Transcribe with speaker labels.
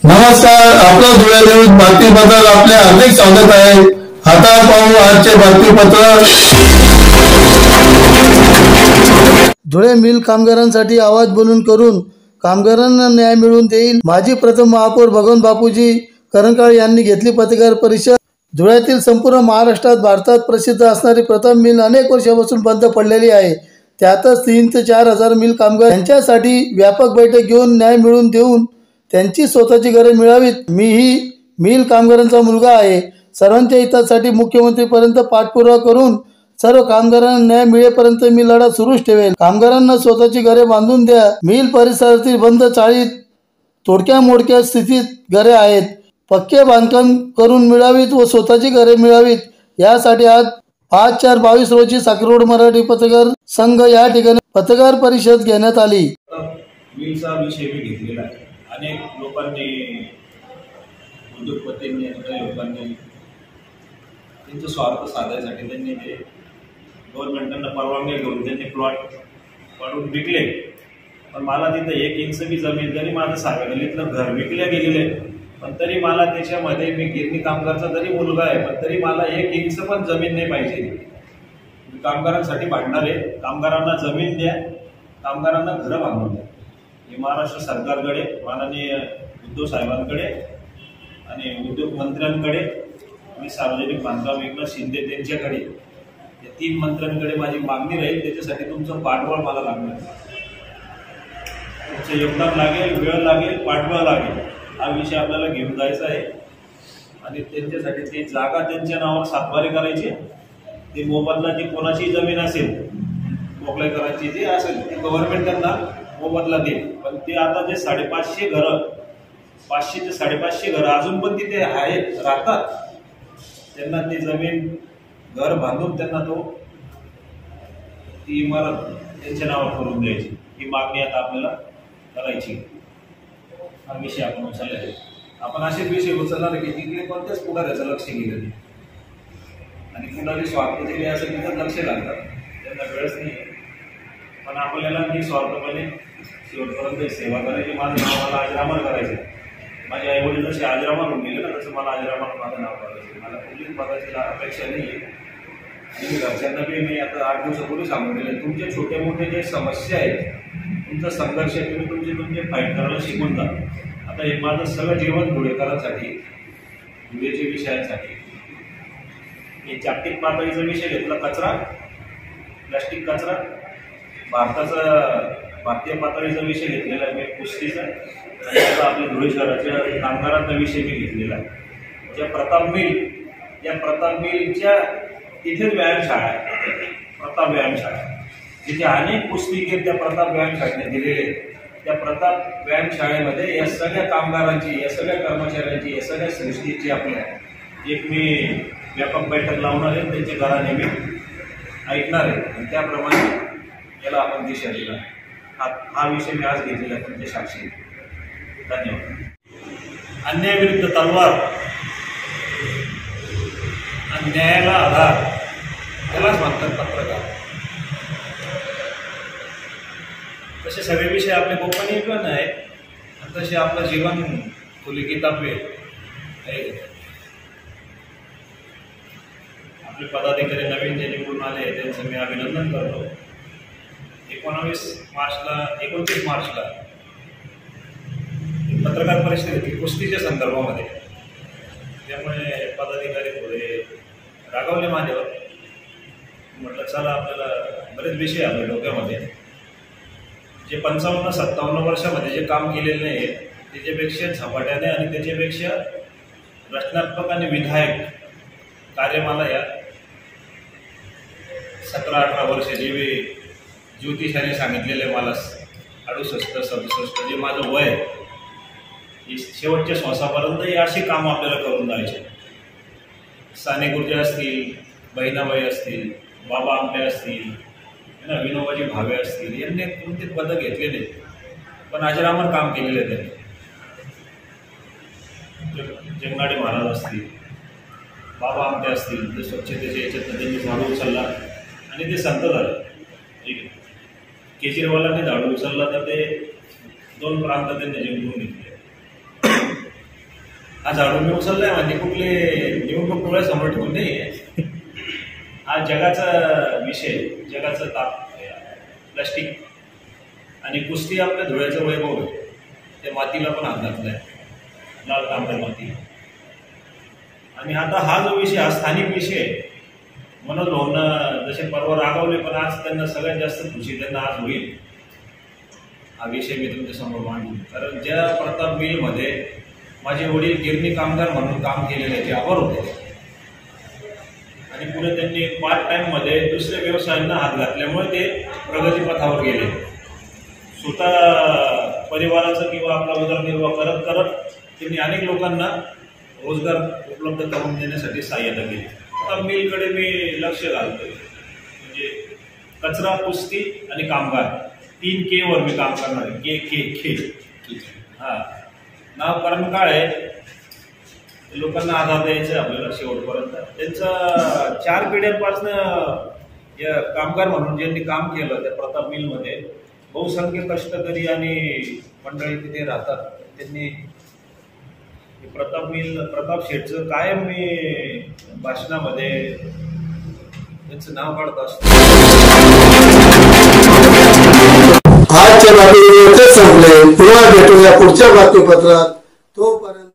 Speaker 1: नमस्कार, आपलं धुळे न्यूज बातमीपत्रात आपले हार्दिक स्वागत आहे. हातात पाहू आजचे बातमीपत्र. धुळे मिल कामगारांसाठी आवाज बुलंद करून कामगारांना न्याय मिळवून देईल. माजी प्रथम महापौर भगवान बापूजी करंकाळे यांनी घेतली पत्रकार परिषद. धुळ्यातील संपूर्ण महाराष्ट्रात भारतात प्रसिद्ध असणारी प्रथम मिल अनेक वर्षापासून बंद पडलेली आहे. त्यातच 3 ते 4 हजार मिल कामगार यांच्यासाठी व्यापक बैठक घेऊन न्याय मिळवून देऊन त्यांची स्वतःची घरे मिळावीत. मीही मिल कामगारांचा मुलगा आहे. सर्वांच्या हितासाठी मुख्यमंत्रीपर्यंत पाठपुरावा करून सर्व कामगारांना न्याय मिळेपर्यंत मी लढा सुरूच ठेवेल. कामगारांना स्वतःची घरे बांधून द्या. मिल परिसरातील बंद चाळीत तोडक्या मोडक्या स्थितीत घरे आहेत. पक्के बांधकाम करून मिळावीत व स्वतःची घरे मिळावीत. यासाठी आज 5/4/22 रोजी साखर रोड मराठी पत्रकार संघ या ठिकाणी पत्रकार परिषद घेण्यात आली.
Speaker 2: मिलचा विषय मी घेतलेला आहे. अनेक लोकांनी, उद्योगपतींनी आणि काही लोकांनी त्यांचा स्वार्थ साधायसाठी त्यांनी ते गव्हर्नमेंटांना परवानगी घेऊन त्यांनी प्लॉट काढून विकले. पण मला तिथं 1 इंच बी जमीन, जरी माझं सार्वजनिकलं घर विकल्या गेलेले, पण तरी मला त्याच्यामध्ये, मी गिरणी कामगारचा जरी मुलगा आहे, पण तरी मला 1 इंच पण जमीन नाही पाहिजे. मी कामगारांसाठी भांडणार आहे. कामगारांना जमीन द्या, कामगारांना घरं बांधून द्या. हे महाराष्ट्र सरकारकडे, माननीय उद्धव साहेबांकडे आणि उद्योग मंत्र्यांकडे आणि सार्वजनिक बांधकाम एकनाथ शिंदे त्यांच्याकडे, या 3 मंत्र्यांकडे माझी मागणी राहील. त्याच्यासाठी तुमचं पाठबळ मला लागणार. तुमचं योगदान लागेल, वेळ लागेल, पाठबळ लागेल. हा विषय आपल्याला घेऊन जायचा आहे आणि त्यांच्यासाठी ती जागा त्यांच्या नावावर सातबारे करायची. ती मोबदला जी कोणाची जमीन असेल, मोकळी करायची जी असेल, ती गव्हर्नमेंट त्यांना मोबदला देईल. पण ते आता जे 550 घरं, 500 ते 550 घरं अजून पण तिथे आहेत, राहतात, त्यांना ती जमीन, घर बांधून त्यांना ती इमारत त्यांच्या नावावर करून द्यायची. ही मागणी आता आपल्याला करायची. हा विषय आपण उचलला आहे. आपण असेच विषय उचलणार की तिकडे कोणत्याच पुढाऱ्याचं लक्ष गेलं नाही आणि पुढारी स्वार्थ दिले असेल तिथं लक्ष घालतात, त्यांना वेळच नाही. पण आपल्याला निस्वार्थपणे शेवटपर्यंत सेवा करायची. माझं नाव मला अजरामर करायचं. माझे आईवडील जसे अजरामर होऊन गेले ना, तसं मला अजरामर माझं नाव करायचं. मला कुठलीच पदाची अपेक्षा नाही आहे. आणि घरच्यांना बी मी आता 8 दिवसापूर्वी सांगून दिले, तुमचे छोटे मोठे जे समस्या आहेत, तुमचा संघर्ष आहे, तुम्ही तुमचे फाईट करायला शिकून जा. आता हे माझं सगळं जीवन धुळेकरांसाठी, धुळेच्या विषयांसाठी. हे जागतिक पातळीचा विषय घेतला, कचरा, प्लास्टिक कचरा. भारतीय पातळीचा विषय घेतलेला आहे मी कुस्तीचा. आता आपल्या धुळे शहराच्या कामगारांचा विषय मी घेतलेला आहे. ज्या प्रताप मिलच्या तिथेच व्यायामशाळा आहे, प्रताप व्यायामशाळा, जिथे अनेक कुस्तीगीर त्या प्रताप व्यायामशाळेने दिलेले. त्या प्रताप व्यायामशाळेमध्ये या सगळ्या कामगारांची, या सगळ्या कर्मचाऱ्यांची, या सगळ्या सृष्टीची आपल्या एक मी व्यापक बैठक लावणार आहे. त्यांच्या घराने मी ऐकणार आहे आणि त्याप्रमाणे याला आपण दिशा दिला. हा विषय मी आज घेतलेला आहे तुमच्या साक्षी. धन्यवाद. अन्यायाविरुद्ध तलवार आणि न्यायाला आधार, त्यालाच म्हणतात पत्रकार. तसे सगळे विषय आपले गोपनीय पण आहे आणि तसे आपलं जीवन खुली किताबे. आपले पदाधिकारी नवीन जे निवडून आले त्यांचं मी अभिनंदन करतो. 29 मार्चला पत्रकार परिषद घेतली कुस्तीच्या संदर्भामध्ये. त्यामुळे पदाधिकारी थोडे रागावले माझ्यावर. म्हटलं चला, आपल्याला बरेच विषय आले डोक्यामध्ये. जे 55-57 वर्षामध्ये जे काम केलेलं नाही त्याच्यापेक्षा झपाट्याने आणि त्याच्यापेक्षा रचनात्मक आणि विधायक कार्य मला या 17-18 वर्ष जे ज्योतिषाने सांगितलेले, मला 68-67 जे माझं वय, शेवटच्या श्वासापर्यंत हे अशी कामं आपल्याला करून जायचे. साने गुर्जे असतील, बहिणाबाई असतील, बाबा आमटे असतील, विनोबाजी भावे असतील, यांनी कोणते पदक घेतलेले पण अजरामर काम केलेले त्यांनी. जगनाडे महाराज असतील, बाबा आमटे असतील, ते स्वच्छतेच्या याच्यात त्यांनी झाडू उचलला आणि ते संत झालं. ठीक आहे. केजरीवालांनी झाडू उचलला तर ते 2 प्रांत त्यांनी जिंकून घेतले. हा झाडू मी उचललाय म्हणजे कुठले निवडणूक डोळ्यासमोर ठेवून नाही. हा जगाचा विषय, जगाचा ताप. प्लास्टिक आणि कुस्ती आपल्या धुळ्याचं वैभव आहे. त्या मातीला पण हात घातलाय, लाल तांबड्या माती. आणि आता हा जो विषय, हा स्थानिक विषय आहे. मनोज भाऊंना जसे परवा रागावले, पण आज त्यांना सगळ्यात जास्त खुशी त्यांना आज होईल. हा विषय मी तुमच्या समोर मांडू. कारण ज्या प्रताप मिलमध्ये माझे वडील गिरणी कामगार म्हणून काम केलेले ते आभार होते, आणि पुढे त्यांनी पार्ट टाइम मध्ये दुसऱ्या व्यवसायांना हात घातल्यामुळे ते प्रगतीपथावर गेले. स्वतः परिवाराचं किंवा आपला उदरनिर्वाह करत करत त्यांनी अनेक लोकांना रोजगार उपलब्ध करून देण्यासाठी सहाय्यता केली. आता मिलकडे मी लक्ष घालतोय. म्हणजे कचरा, कुस्ती आणि कामगार, 3 K वर मी काम करणार आहे. के हा नाव. कारण काय आहे, लोकांना आधार द्यायचा आहे आपल्याला शेवटपर्यंत. त्यांचा 4 पिढ्यांपासून या कामगार म्हणून ज्यांनी काम केलं त्या प्रताप मिलमध्ये, बहुसंख्य कष्टकरी आणि मंडळी तिथे राहतात. त्यांनी प्रताप शेठचं कायम मी भाषणामध्ये त्यांचं नाव काढत असतो.
Speaker 1: आजच्या बातमीपत्र संपले. पुन्हा भेटूया पुढच्या बातमीपत्रात. तोपर्यंत